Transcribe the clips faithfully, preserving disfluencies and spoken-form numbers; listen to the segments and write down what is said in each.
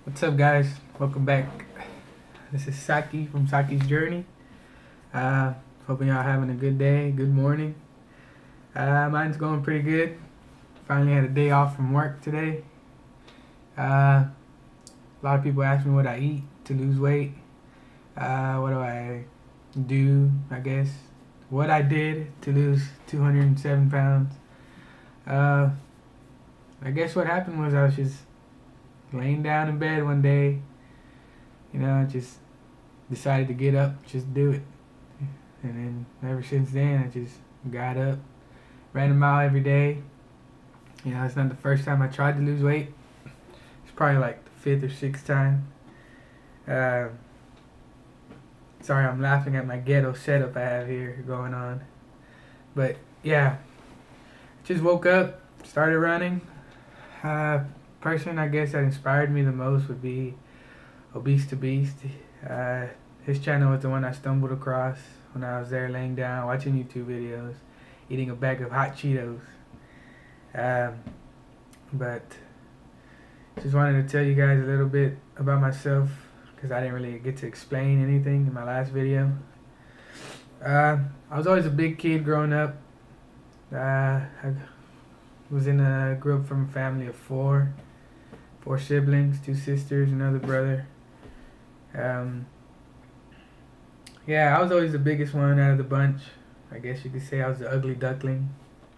What's up, guys? Welcome back. This is Saki from Saki's Journey. Uh, hoping y'all having a good day, good morning. Uh, mine's going pretty good. Finally had a day off from work today. Uh, a lot of people ask me what I eat to lose weight. Uh, what do I do, I guess. What I did to lose two hundred seven pounds. Uh, I guess what happened was I was just laying down in bed one day, you know, I just decided to get up, just do it. And then ever since then, I just got up, ran a mile every day. You know, it's not the first time I tried to lose weight. It's probably like the fifth or sixth time. Uh, sorry, I'm laughing at my ghetto setup I have here going on. But yeah, just woke up, started running. Uh, person I guess that inspired me the most would be Obese to Beast. Uh, his channel was the one I stumbled across when I was there laying down watching YouTube videos, eating a bag of hot Cheetos. Um, but just wanted to tell you guys a little bit about myself because I didn't really get to explain anything in my last video. Uh, I was always a big kid growing up. Uh, I was in a grew up from a family of four. Four siblings, two sisters, another brother. Um, yeah, I was always the biggest one out of the bunch. I guess you could say I was the ugly duckling.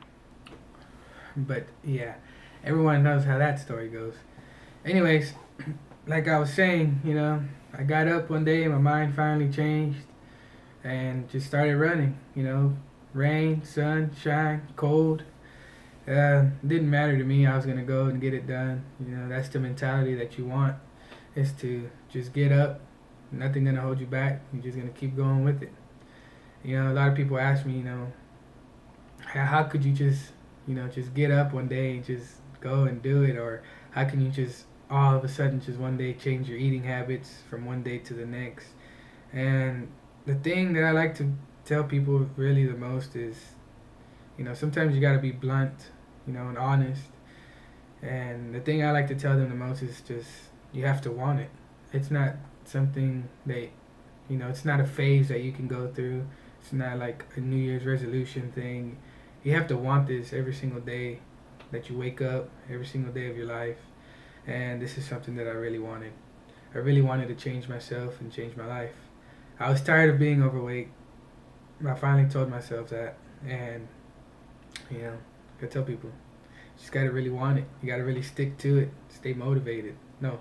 But yeah, everyone knows how that story goes. Anyways, like I was saying, you know, I got up one day and my mind finally changed and just started running, you know, rain, sun, shine, cold. Uh, didn't matter to me. I was gonna go and get it done. You know, that's the mentality that you want, is to just get up. Nothing gonna hold you back. You're just gonna keep going with it. You know, a lot of people ask me, you know, how, how could you just, you know, just get up one day and just go and do it, or how can you just all of a sudden just one day change your eating habits from one day to the next? And the thing that I like to tell people really the most is, you know, sometimes you gotta be blunt, you know, and honest. And the thing I like to tell them the most is just, you have to want it. It's not something that, you know, it's not a phase that you can go through. It's not like a New Year's resolution thing. You have to want this every single day that you wake up, every single day of your life. And this is something that I really wanted. I really wanted to change myself and change my life. I was tired of being overweight. I finally told myself that. And, you know, I tell people, you just gotta really want it. You gotta really stick to it. Stay motivated. No.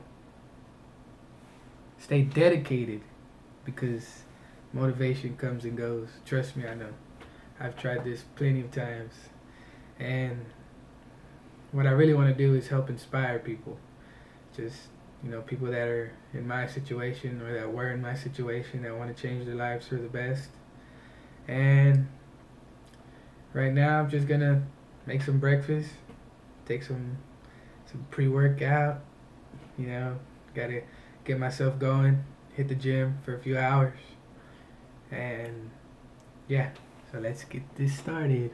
Stay dedicated, because motivation comes and goes. Trust me, I know. I've tried this plenty of times. And what I really want to do is help inspire people. Just, you know, people that are in my situation or that were in my situation that want to change their lives for the best. And right now I'm just gonna make some breakfast, take some some pre-workout, you know, gotta get myself going, hit the gym for a few hours, and yeah, so let's get this started.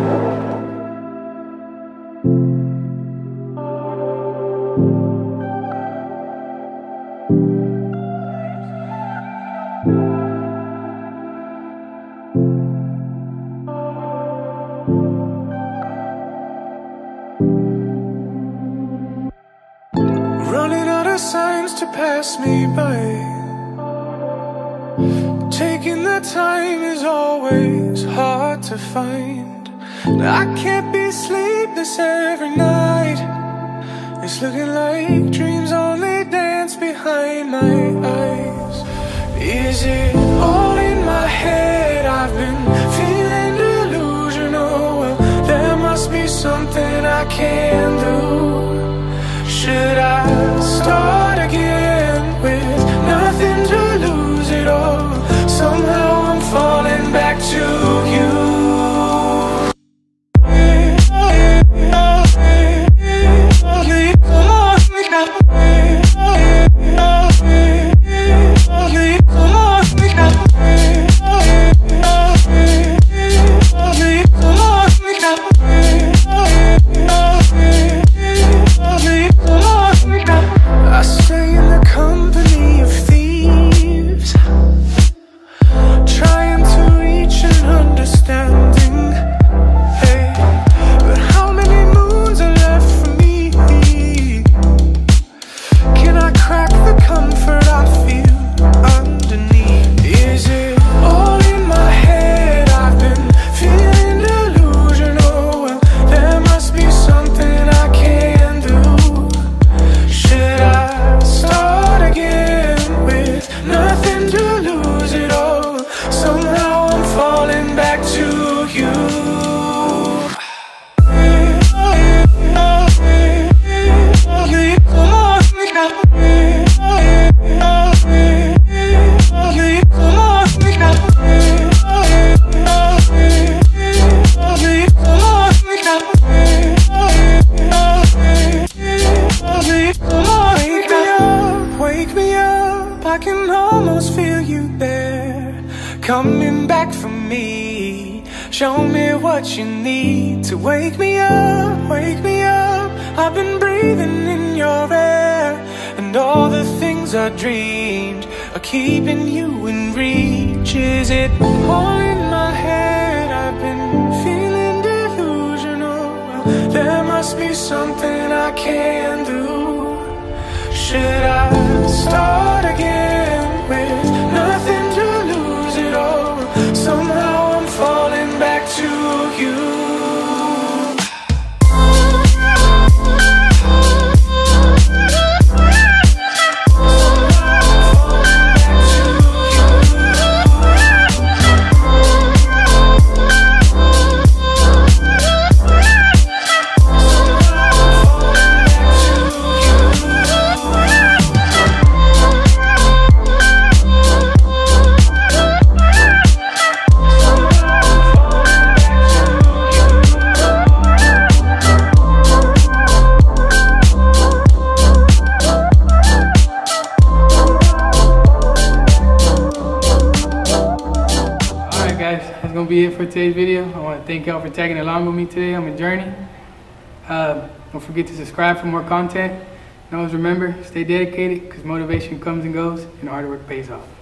Running out of signs to pass me by. Taking the time is always hard to find. I can't be sleepless every night. It's looking like dreams only dance behind my eyes. Is it all in my head? I've been feeling delusional. Well, there must be something I can do. Should I start again with nothing to lose at all? Somehow I'm falling back to you. I can almost feel you there, coming back for me. Show me what you need to wake me up, wake me up. I've been breathing in your air, and all the things I dreamed are keeping you in reach. Is it all in my head? I've been feeling delusional. Well, there must be something I can do. Should I start again with nothing to lose at all? Somehow I'm falling back to you. That's gonna be it for today's video. I want to thank y'all for tagging along with me today on my journey. Uh, don't forget to subscribe for more content. And always remember, stay dedicated, because motivation comes and goes and hard work pays off.